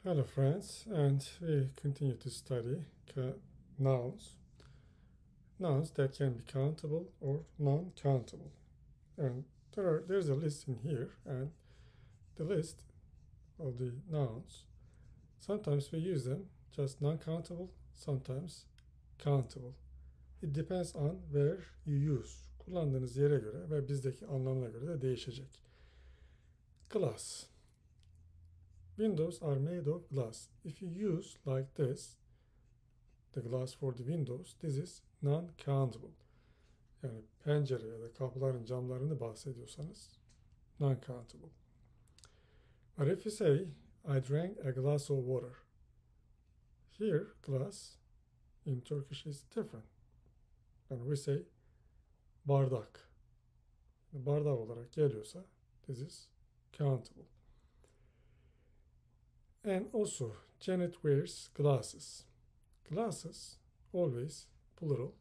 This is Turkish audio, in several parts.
Hello friends, and we continue to study nouns. Nouns that can be countable or non-countable. And there's a list in here, and the list of the nouns, sometimes we use them just non-countable, sometimes countable. It depends on where you use. Kullandığınız yere göre ve bizdeki anlamına göre de değişecek. Glass. Windows are made of glass. If you use like this, the glass for the windows, this is non-countable. Yani pencere ya da kapıların camlarını bahsediyorsanız non-countable. But if you say, I drank a glass of water, here glass in Turkish is different. And we say bardak. Bardak olarak geliyorsa this is countable. And also Janet wears glasses. Glasses always plural.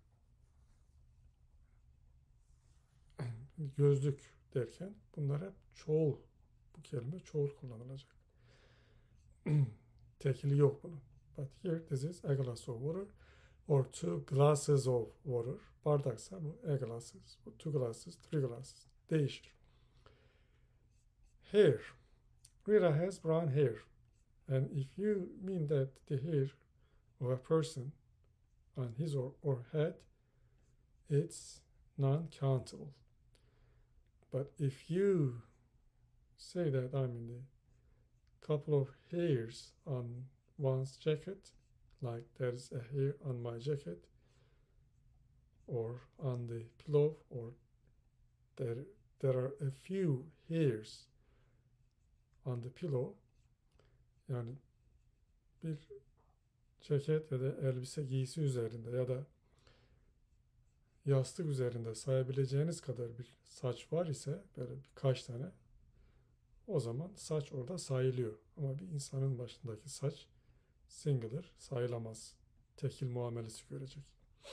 Gözlük derken bunlar hep çoğul. Bu kelime çoğul kullanılacak. Tekili yok bunun. But here this is a glass of water or two glasses of water. Bardaksa bu a glasses, bu two glasses, three glasses. Değişir. Hair. Rita has brown hair. And if you mean that the hair of a person on his or head, it's non-countable. But if you say that the couple of hairs on one's jacket, like there's a hair on my jacket, or on the pillow, or there are a few hairs on the pillow, yani bir ceket ya da elbise giysi üzerinde ya da yastık üzerinde sayabileceğiniz kadar bir saç var ise böyle birkaç tane, o zaman saç orada sayılıyor. Ama bir insanın başındaki saç singular sayılamaz. Tekil muamelesi görecek.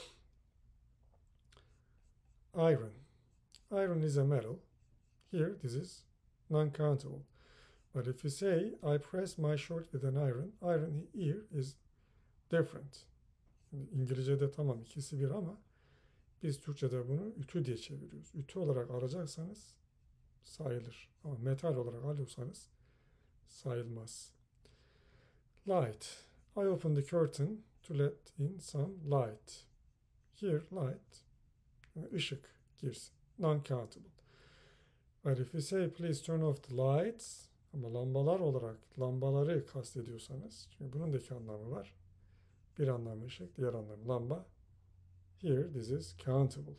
Iron. Iron is a metal. Here this is non-countable. But if you say I press my shirt with an iron, iron here is different. İngilizce'de tamam ikisi bir ama biz Türkçe'de bunu ütü diye çeviriyoruz. Ütü olarak alacaksanız sayılır. Ama metal olarak alıyorsanız sayılmaz. Light. I open the curtain to let in some light. Here light, ışık girsin. Non-countable. But if you say please turn off the lights, ama lambalar olarak lambaları kastediyorsanız, çünkü bunun da iki anlamı var. Bir anlamı ışık, diğer anlamı lamba. Here this is countable.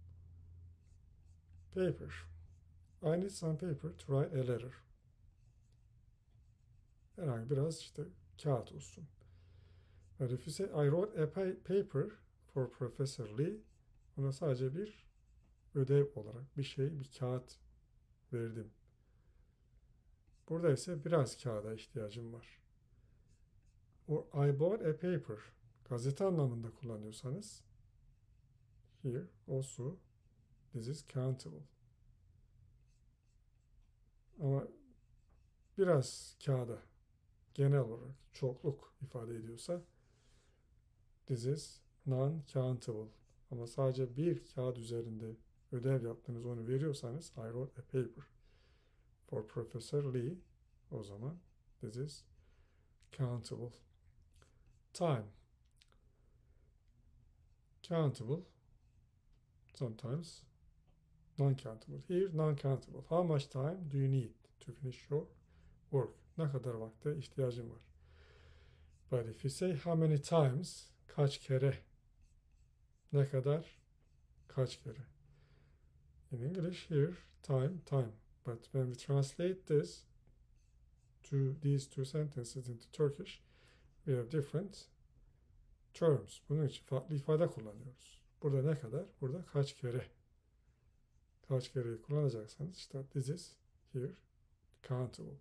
Paper. I need some paper to write a letter. Herhangi biraz işte kağıt olsun. But if you say I wrote a paper for Professor Lee, ona sadece bir ödev olarak bir kağıt verdim. Burada ise biraz kağıda ihtiyacım var. Or I bought a paper. Gazete anlamında kullanıyorsanız here also this is countable. Ama biraz kağıda genel olarak çokluk ifade ediyorsa this is non-countable. Ama sadece bir kağıt üzerinde ödev yaptınız, onu veriyorsanız I wrote a paper for Professor Lee, o zaman this is countable. Time. Countable. Sometimes non-countable. Here non-countable. How much time do you need to finish your work? Ne kadar vakte ihtiyacın var? But if you say how many times, kaç kere, ne kadar, kaç kere. In English here, time. But when we translate these two sentences into Turkish, we have different terms. Bunun için farklı ifade kullanıyoruz. Burada ne kadar, burada kaç kere. Kaç kereyi kullanacaksanız işte this is here countable.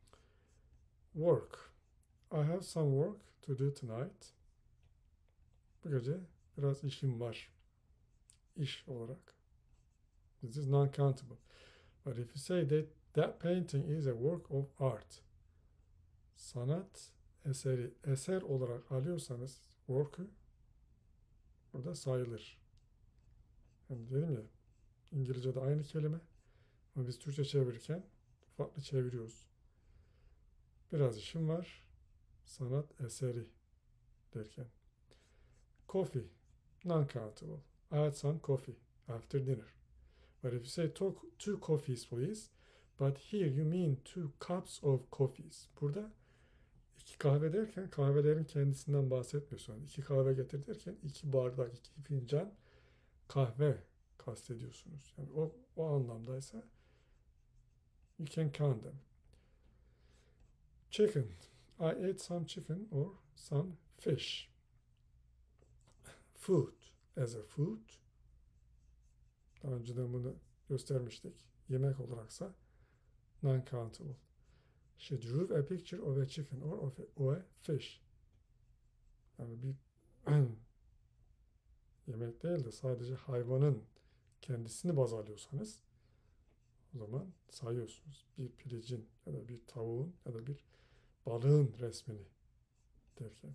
Work. I have some work to do tonight. Bu gece biraz işim var. İş olarak. This is non-countable. But if you say that painting is a work of art, sanat eseri eser olarak alıyorsanız work'ü burada sayılır. Yani dedim ya, İngilizce'de aynı kelime ama biz Türkçe çevirirken farklı çeviriyoruz. Biraz işim var. Sanat eseri derken. Coffee, non-countable. I had some coffee after dinner. But if you say two coffees please, but here you mean two cups of coffees. Burada iki kahve derken kahvelerin kendisinden bahsetmiyorsun. İki kahve getir derken iki bardak, iki fincan kahve kastediyorsunuz. Yani o anlamdaysa you can count them. Chicken. I ate some chicken or some fish. Food. As a food. Daha önceden bunu göstermiştik. Yemek olaraksa non-countable. She drew a picture of a chicken or of a fish. Yani bir yemek değil de sadece hayvanın kendisini baz alıyorsanız o zaman sayıyorsunuz. Bir pilicin ya da bir tavuğun ya da bir balığın resmini derken.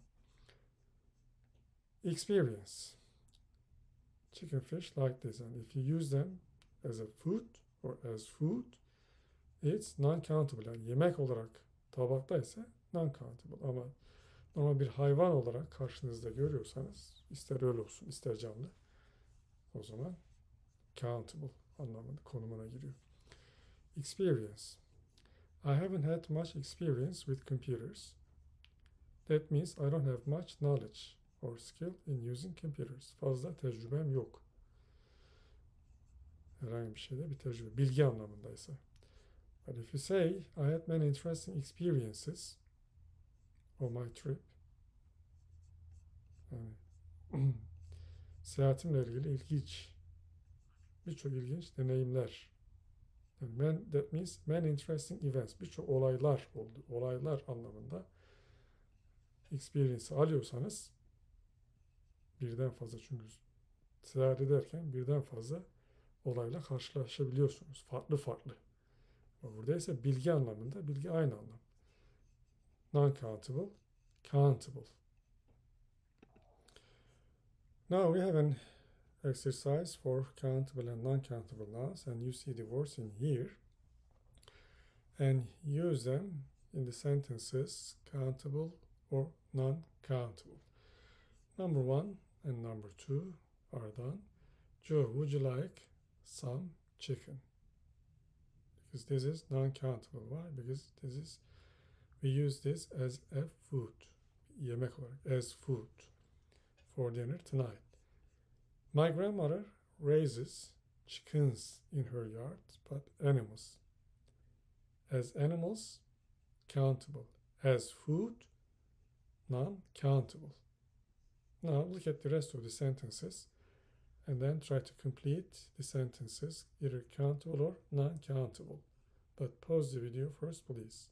Experience. Chicken, fish like this. And if you use them as a food or as food, it's non-countable. Yani yemek olarak tabakta ise non-countable. Ama normal bir hayvan olarak karşınızda görüyorsanız, ister öyle olsun ister canlı, o zaman countable anlamında, konumuna giriyor. Experience. I haven't had much experience with computers. That means I don't have much knowledge or skill in using computers. Fazla tecrübem yok. Herhangi bir şeyde bir tecrübe, bilgi anlamındaysa. But if you say I had many interesting experiences on my trip, yani seyahatimle ilgili birçok ilginç deneyimler. Yani that means many interesting events. Birçok olaylar oldu. Olaylar anlamında experience alıyorsanız birden fazla, çünkü seyahat ederken birden fazla olayla karşılaşabiliyorsunuz. Farklı farklı. Burada ise bilgi anlamında, bilgi aynı anlam. Non-countable, countable. Now we have an exercise for countable and non-countable nouns, and you see the words in here and use them in the sentences countable or non-countable. Number 1 and number 2 are done. Joe, would you like some chicken? Because this is non-countable. Why? Because we use this as a food. Yemek olarak, as food for dinner tonight. My grandmother raises chickens in her yard, but animals. As animals, countable. As food, non-countable. Now look at the rest of the sentences and then try to complete the sentences, either countable or non-countable. But pause the video first, please.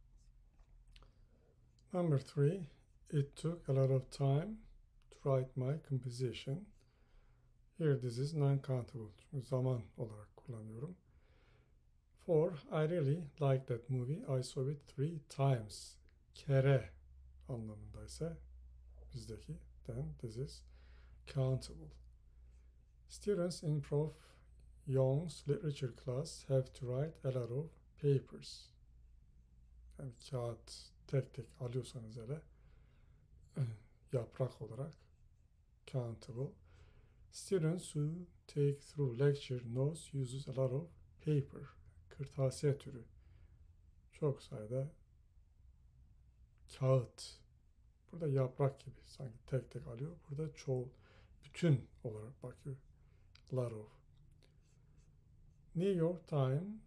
Number 3, it took a lot of time to write my composition. Here this is non-countable. Çünkü zaman olarak kullanıyorum. 4, I really like that movie. I saw it 3 times. Kere anlamındaysa bizdeki, then this is countable. Students in Prof. Young's literature class have to write a lot of papers. Yani kağıt tek tek alıyorsanız hele yaprak olarak countable. Students who take through lecture notes uses a lot of paper. Kırtasiye türü. Çok sayıda kağıt. Burada yaprak gibi sanki tek tek alıyor. Burada çoğul, bütün olarak bakıyor. Lot of. New York Times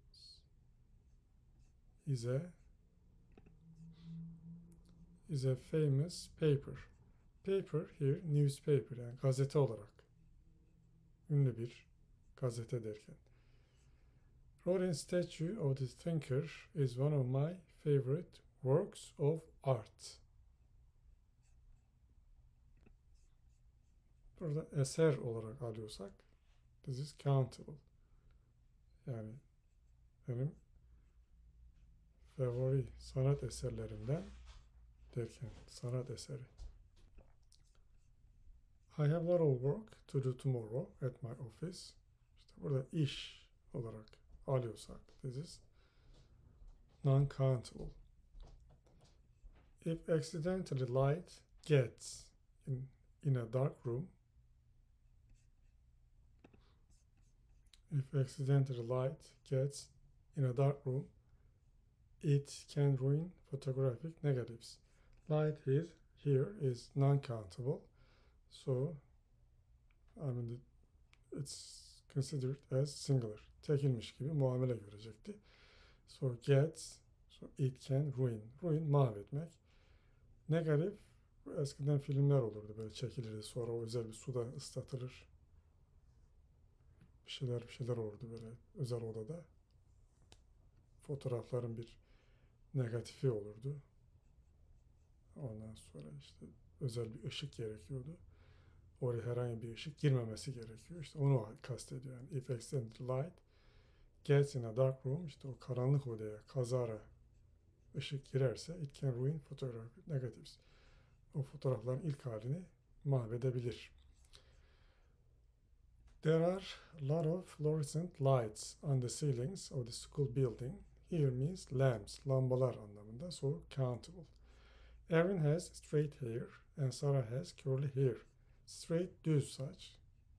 is a famous paper. Paper here newspaper, yani gazete olarak. Ünlü bir gazete derken. Rodin's statue of the thinker is one of my favorite works of art. Burada eser olarak alıyorsak this is countable. Yani benim favori sanat eserlerimden derken sanat eseri. I have a lot of work to do tomorrow at my office. İşte burada iş olarak alıyorsak this is non-countable. If accidentally light gets in a dark room, if accidentally light gets in a dark room, it can ruin photographic negatives. Light here is non-countable, so I mean it's considered as singular. Tekilmiş gibi muamele görecekti. So gets, so it can ruin. Ruin mahvetmek. Negatif, eskiden filmler olurdu böyle çekilirdi, sonra o özel bir suda ıslatılır. Bir şeyler olurdu böyle özel odada. Fotoğrafların bir negatifi olurdu. Ondan sonra işte özel bir ışık gerekiyordu. Oraya herhangi bir ışık girmemesi gerekiyor. İşte onu kastediyor. Yani if accidental light gets in a dark room, işte o karanlık odaya kazara ışık girerse it can ruin photographic negatives. O fotoğrafların ilk halini mahvedebilir. There are a lot of fluorescent lights on the ceilings of the school building. Here means lamps, lambalar anlamında. So countable. Erin has straight hair and Sarah has curly hair. Straight, düz saç.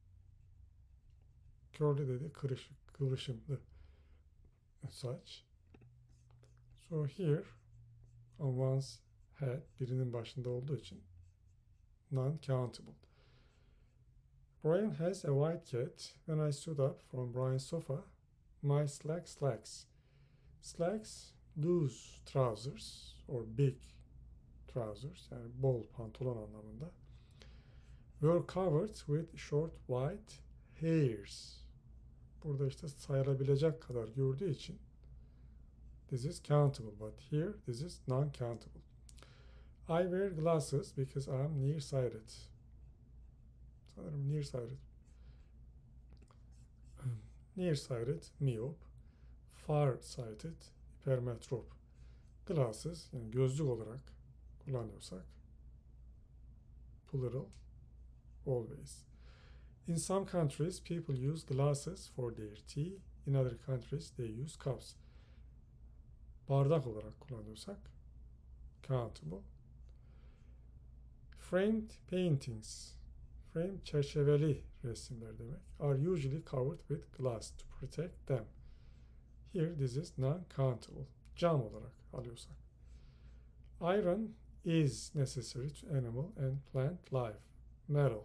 Curly dedi kırışık, kıvırcımlı saç. So here on one's head, birinin başında olduğu için non-countable. Brian has a white cat. When I stood up from Brian's sofa, my slacks. Slacks, loose trousers or big trousers, yani bol pantolon anlamında, were covered with short white hairs. Burada işte sayılabilecek kadar gördüğü için this is countable, but here this is non-countable. I wear glasses because I'm nearsighted. Sanırım nearsighted. Nearsighted, miyop. Farsighted, hipermetrop. Glasses, yani gözlük olarak kullanıyorsak plural, always. In some countries, people use glasses for their tea. In other countries, they use cups. Bardak olarak kullanıyorsak countable. Framed paintings, frame çerçeveli resimler demek, are usually covered with glass to protect them. Here this is non-countable. Cam olarak alıyorsak. Iron is necessary to animal and plant life. Metal.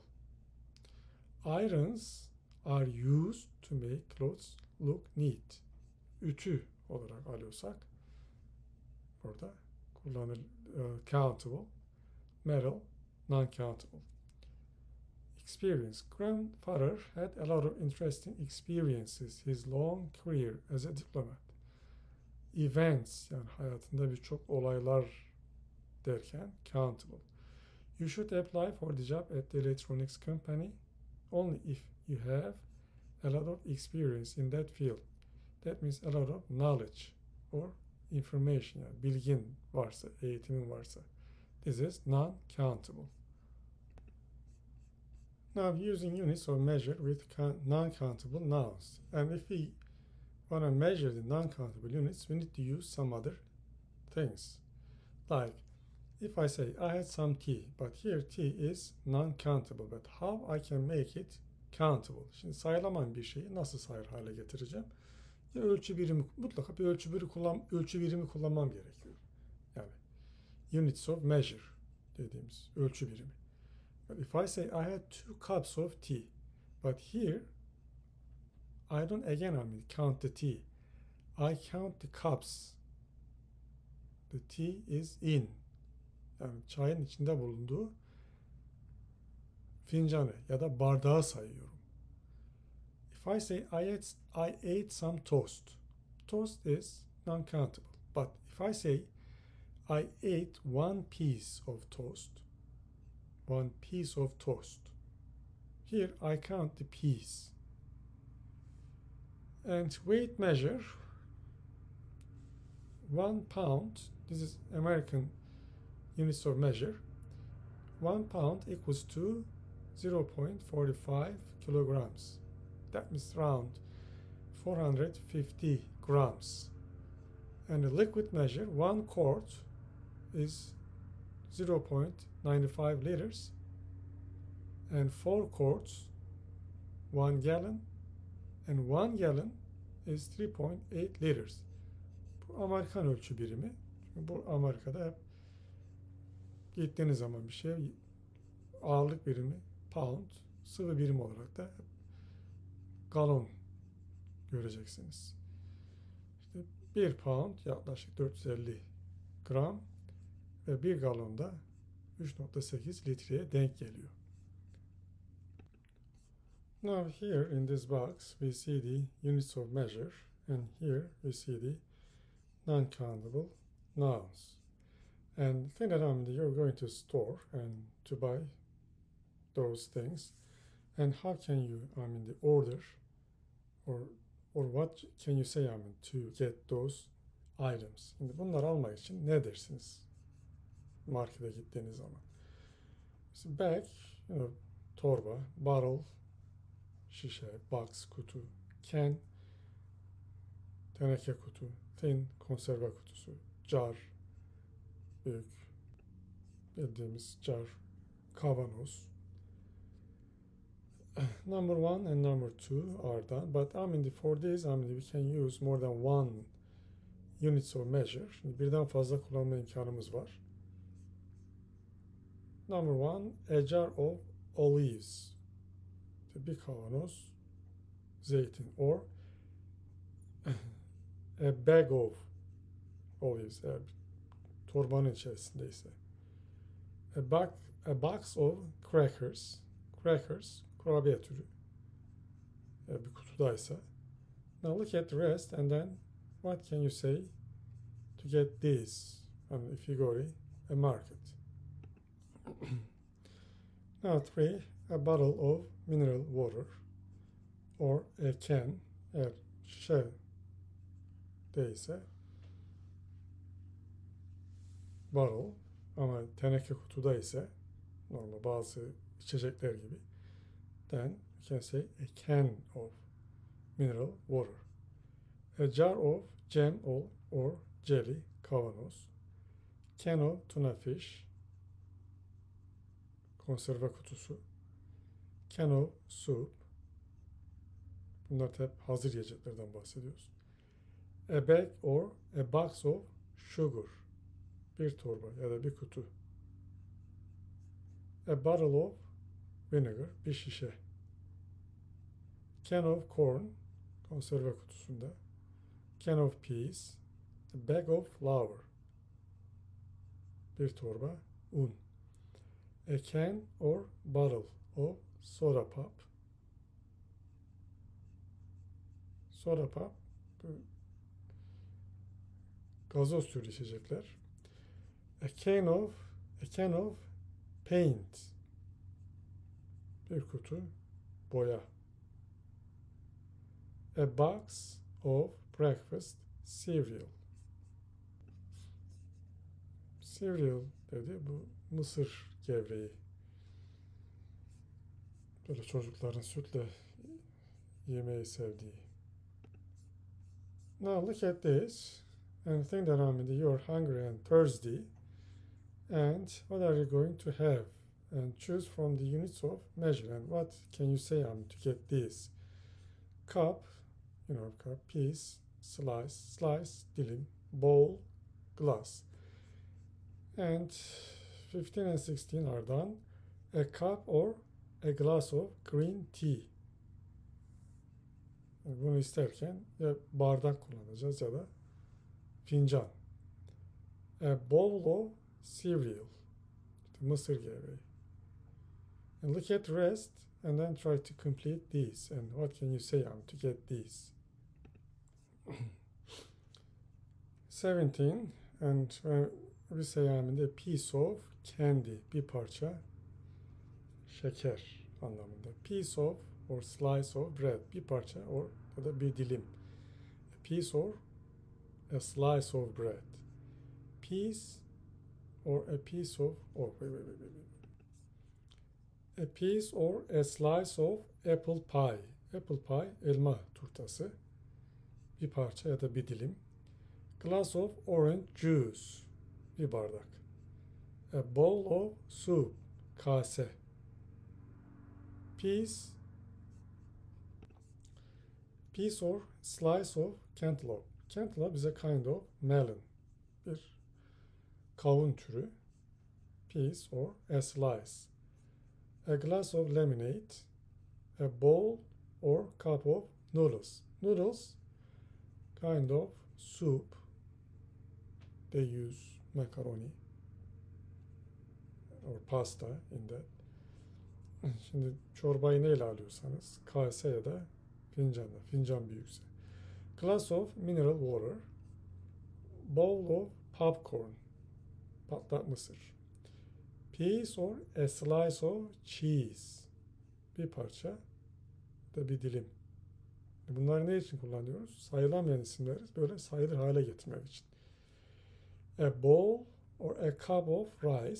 Irons are used to make clothes look neat. Ütü olarak alıyorsak burada countable. Metal, non-countable. Experience. Grandfather had a lot of interesting experiences his long career as a diplomat. Events, yani hayatında birçok olaylar derken countable. You should apply for the job at the electronics company only if you have a lot of experience in that field. That means a lot of knowledge or information, yani bilgin varsa, eğitimin varsa. This is non-countable. Now using units of measure with non-countable nouns. And if we want to measure the non-countable units, we need to use some other things. Like if I say I had some tea, but here tea is non-countable, but how I can make it countable? Şimdi sayılaman bir şeyi nasıl sayılır hale getireceğim? Ya ölçü birimi, mutlaka bir ölçü birimi kullanmam gerekiyor. Yani units of measure dediğimiz ölçü birimi. But if I say I had 2 cups of tea, but here I don't count the tea. I count the cups. The tea is in. Yani çayın içinde bulunduğu fincanı ya da bardağı sayıyorum. If I say I ate some toast. Toast is non-countable. But if I say I ate one piece of toast. One piece of toast. Here I count the piece. And weight measure, 1 pound, this is American units of measure. 1 pound equals to 0.45 kilograms. That means around 450 grams. And the liquid measure, 1 quart is 0.95 liters. And 4 quarts, 1 gallon. And 1 gallon is 3.8 liters. Bu Amerikan ölçü birimi. Çünkü bu Amerika'da hep gittiğiniz zaman bir şey ağırlık birimi pound, sıvı birim olarak da galon göreceksiniz. İşte 1 pound yaklaşık 450 gram ve 1 galonda 3.8 litreye denk geliyor. Now here in this box we see the units of measure and here we see the non-countable nouns. And the thing that you're going to store and to buy those things, and how can you the order or what can you say to get those items? Şimdi bunları almak için ne dersiniz markete gittiğiniz zaman? So bag, torba, bottle, şişe, box, kutu, can, teneke kutu, tin, konserve kutusu, jar, büyük bildiğimiz jar, kavanoz. Number 1 and number 2 are done, but for this we can use more than one units of measure. Şimdi birden fazla kullanma imkanımız var. Number 1, a jar of olives. Bir kavanoz zeytin, or a bag of olives, eğer torbanın içerisindeyse. A box of crackers, kurabiye türü, bir kutudaysa. Now look at the rest and then what can you say to get this if you go to a market? Now 3, a bottle of mineral water or a can, eğer şişe değilse bottle, ama teneke kutuda ise normal bazı içecekler gibi, then you can say a can of mineral water. A jar of jam or jelly, kavanoz. Can of tuna fish, konserve kutusu. Can of soup. Bunlar hep hazır yiyeceklerden bahsediyoruz. A bag or a box of sugar. Bir torba ya da bir kutu. A bottle of vinegar, bir şişe. Can of corn, konserve kutusunda. Can of peas. A bag of flour. Bir torba un. A can or bottle of soda pop. Soda pop, gazoz türü içecekler. A can of paint. Bir kutu boya. A box of breakfast cereal. Cereal dedi, bu mısır gevreği. Böyle çocukların sütle yemeği sevdiği. Now look at this and think that you're hungry and thirsty, and what are you going to have? And choose from the units of measure. And what can you say to get this? Cup, cup, piece, slice, dilim, bowl, glass. And 15 and 16 are done. A cup or a glass of green tea. Bunu isterken ya bardak kullanacağız ya da fincan. A bowl of cereal. İşte mısır gevreği. And look at the rest and then try to complete these. And what can you say to get these? 17, and we say a piece of candy, bir parça şeker anlamında. Piece of or slice of bread, bir parça or ya da bir dilim. A piece or a slice of bread. Piece or a piece of, or a piece or a slice of apple pie. Apple pie, elma turtası. Bir parça ya da bir dilim. Glass of orange juice. Bir bardak. A bowl of soup. Kase. Piece or slice of cantaloupe. Cantaloupe is a kind of melon. Bir kavun türü. Piece or a slice. A glass of lemonade. A bowl or cup of noodles. Noodles, kind of soup. They use macaroni or pasta in that. Şimdi çorbayı neyle alıyorsanız kase ya da fincanla, fincan büyükse. Glass of mineral water. Bowl of popcorn. Patlak mısır. Piece or a slice of cheese. Bir parça da bir dilim. Bunları ne için kullanıyoruz? Sayılamayan isimleri böyle sayılır hale getirmek için. A bowl or a cup of rice.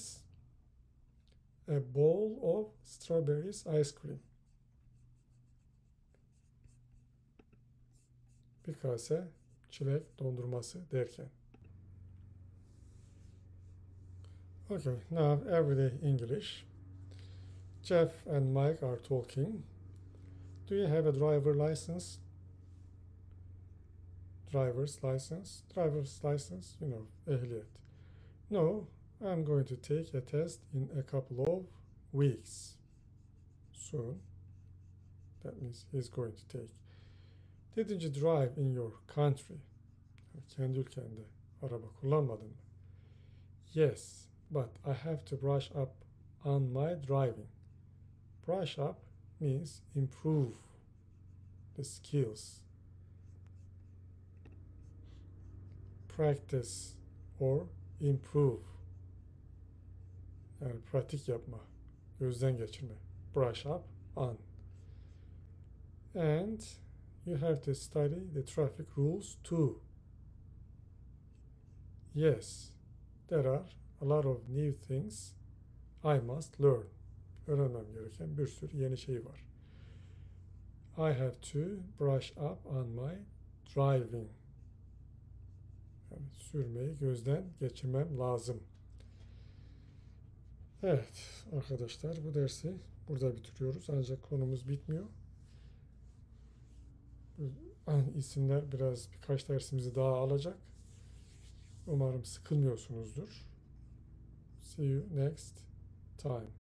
A bowl of strawberries ice cream. Bir kase çilek dondurması derken. Okay, now everyday English. Jeff and Mike are talking. Do you have a driver's license? Driver's license, you know, ehliyet. No, I'm going to take a test in a couple of weeks. Soon. That means he's going to take. Didn't you drive in your country? Kendi ülkende araba kullanmadın mı? Yes, but I have to brush up on my driving. Brush up means improve the skills. Practice or improve. Yani pratik yapma, gözden geçirme. Brush up on. And you have to study the traffic rules too. Yes, there are a lot of new things I must learn. Öğrenmem gereken bir sürü yeni şey var. I have to brush up on my driving. Yani sürmeyi gözden geçirmem lazım. Evet arkadaşlar, bu dersi burada bitiriyoruz. Ancak konumuz bitmiyor. İsimler birkaç dersimizi daha alacak. Umarım sıkılmıyorsunuzdur. See you next time.